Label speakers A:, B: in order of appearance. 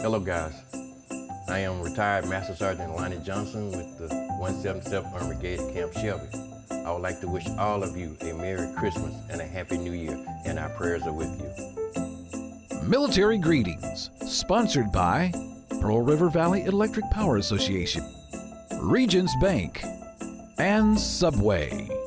A: Hello guys, I am retired Master Sergeant Lonnie Johnson with the 177th Army Brigade at Camp Shelby. I would like to wish all of you a Merry Christmas and a Happy New Year, and our prayers are with you.
B: Military Greetings, sponsored by Pearl River Valley Electric Power Association, Regions Bank, and Subway.